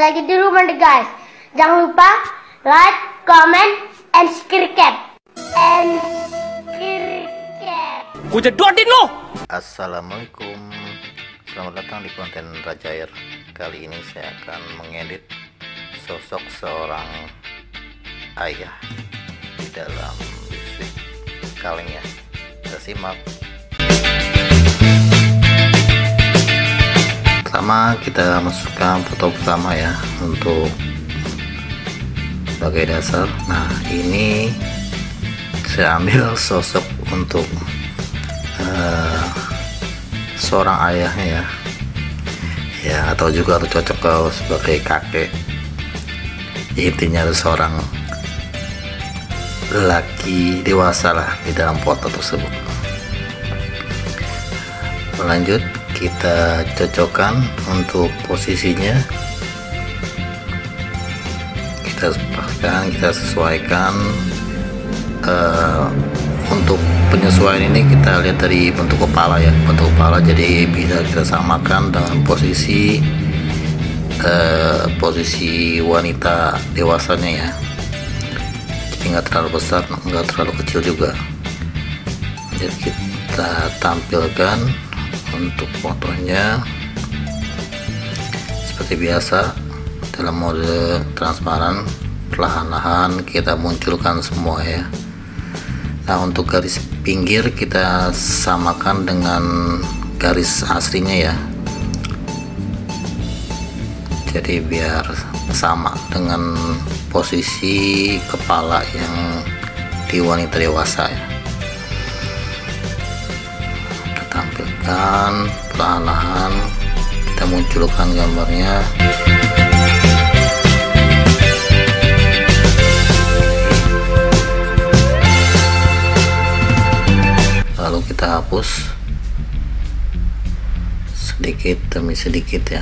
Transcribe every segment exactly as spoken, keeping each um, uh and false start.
lagi di rumah deh guys. Jangan lupa like, comment, and subscribe. And subscribe. Gue jedotin lo. Assalamualaikum, selamat datang di konten Raja Air. Kali ini saya akan mengedit sosok seorang ayah di dalam biskuit kaleng ya. Kita simak. Pertama kita masukkan foto pertama ya untuk sebagai dasar. Nah ini saya ambil sosok untuk uh, seorang ayahnya ya, ya atau juga harus cocok kalau sebagai kakek. Intinya ada seorang lelaki dewasa lah di dalam foto tersebut. Lanjut kita cocokkan untuk posisinya, kita sesuaikan, kita sesuaikan uh, untuk penyesuaian ini kita lihat dari bentuk kepala ya, bentuk kepala jadi bisa kita samakan dengan posisi uh, posisi wanita dewasanya ya, jadi nggak terlalu besar nggak terlalu kecil juga. Jadi kita tampilkan untuk fotonya seperti biasa dalam mode transparan. Perlahan-lahan kita munculkan semua ya. Nah untuk garis pinggir kita samakan dengan garis aslinya ya, jadi biar sama dengan posisi kepala yang di wanita dewasa ya. Kita tampilkan perlahan-lahan, kita munculkan gambarnya. Lalu kita hapus sedikit demi sedikit ya.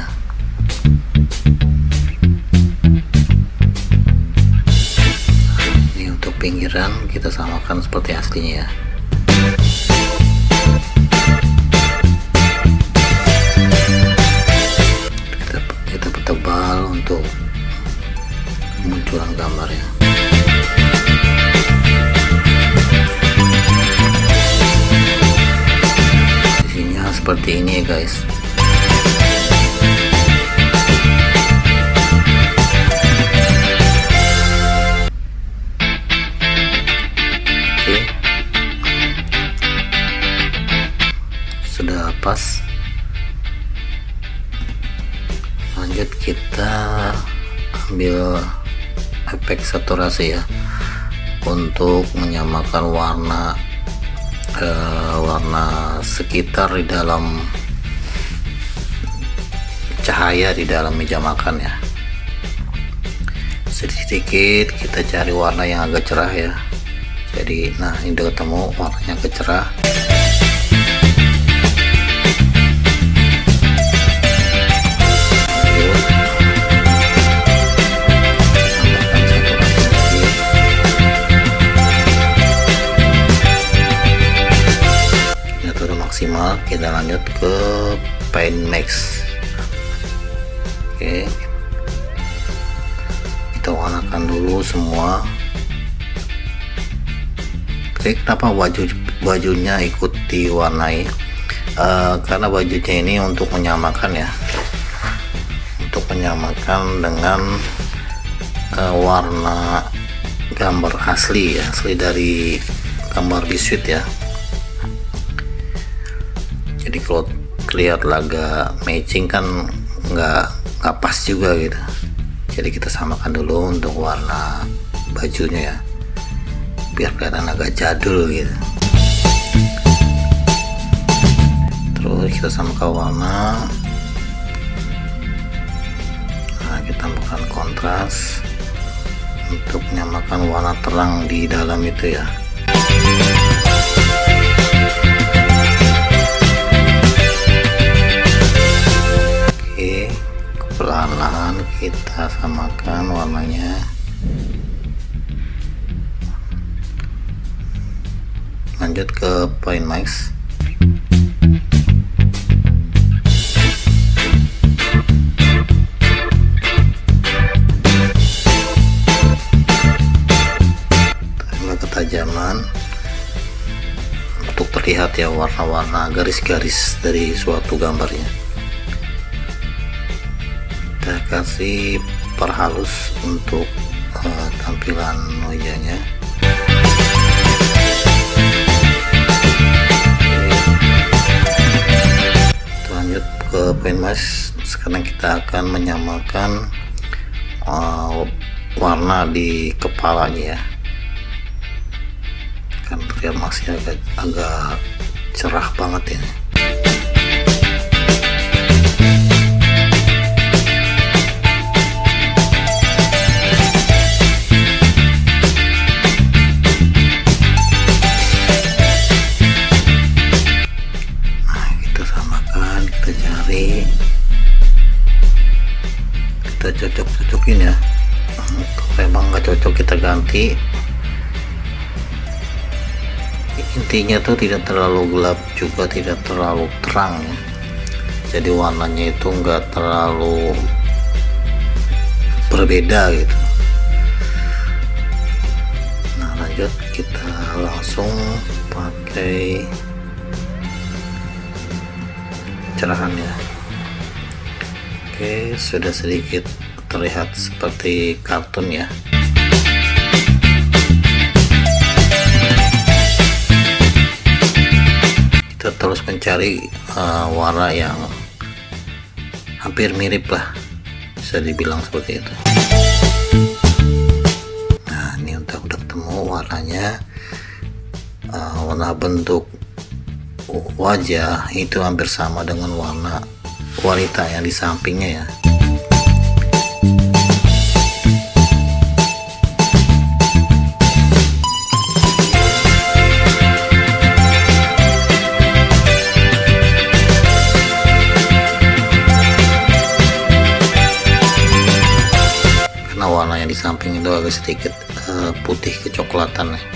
Ini untuk pinggiran kita samakan seperti aslinya ya. Kita, kita pertebal untuk kemunculan gambarnya. Seperti ini ya guys. Oke, sudah pas. Lanjut kita ambil efek saturasi ya untuk menyamakan warna Uh, warna sekitar di dalam cahaya di dalam meja makan ya. Sedikit kita cari warna yang agak cerah ya. Jadi nah ini udah ketemu warnanya agak cerah. Maksimal, kita lanjut ke Paint Max. Oke, kita warnakan dulu semua. Oke, kenapa baju bajunya ikut diwarnai? Uh, karena bajunya ini untuk menyamakan ya, untuk menyamakan dengan uh, warna gambar asli ya, asli dari gambar biskuit ya. Jadi kalau kelihatan agak matching kan nggak nggak pas juga gitu. Jadi kita samakan dulu untuk warna bajunya ya, biar kelihatan agak jadul gitu. Terus kita samakan warna. Nah kita tambahkan kontras untuk menyamakan warna terang di dalam itu ya. Perlahan-lahan kita samakan warnanya. Lanjut ke Paint Max. ketajaman untuk terlihat ya warna-warna garis-garis dari suatu gambarnya. Kita kasih perhalus untuk uh, tampilan wajahnya. Lanjut ke point mask. Sekarang kita akan menyamakan uh, warna di kepalanya ya, kan terlihat masih agak agak cerah banget ini. Nah, kita samakan, kita cari, kita cocok-cocokin ya. Kalau emang nggak cocok kita ganti. Intinya tuh tidak terlalu gelap juga tidak terlalu terang ya, jadi warnanya itu enggak terlalu berbeda gitu. Nah, lanjut kita langsung pakai cerahannya. Oke, sudah sedikit terlihat seperti kartun ya. Kita terus mencari uh, warna yang hampir mirip lah, bisa dibilang seperti itu. Nah, ini udah udah ketemu warnanya. Uh, warna bentuk wajah itu hampir sama dengan warna wanita yang di sampingnya ya. Warna yang di samping itu agak sedikit uh, putih kecoklatan ya.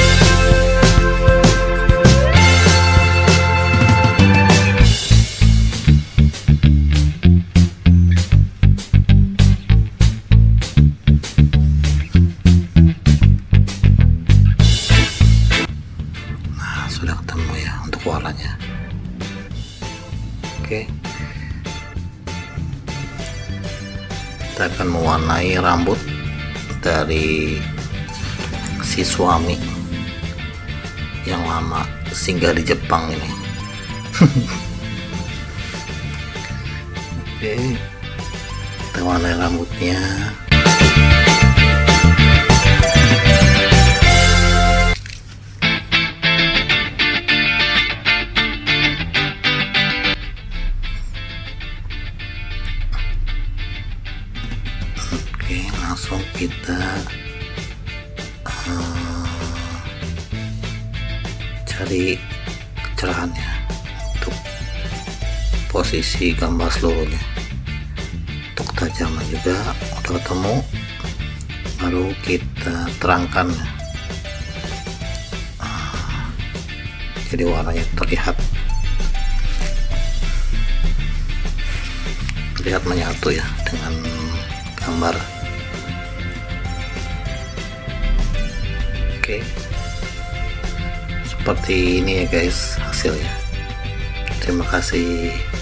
Nah, sudah ketemu ya untuk warnanya. Oke, kita akan mewarnai rambut dari si suami yang lama singgah di Jepang ini. Oke, kita warnai rambutnya. Langsung kita uh, cari kecerahannya untuk posisi gambar seluruhnya. Untuk ketajaman juga udah ketemu, baru kita terangkan uh, jadi warnanya terlihat terlihat menyatu ya dengan gambar. Oke, seperti ini ya guys hasilnya. Terima kasih.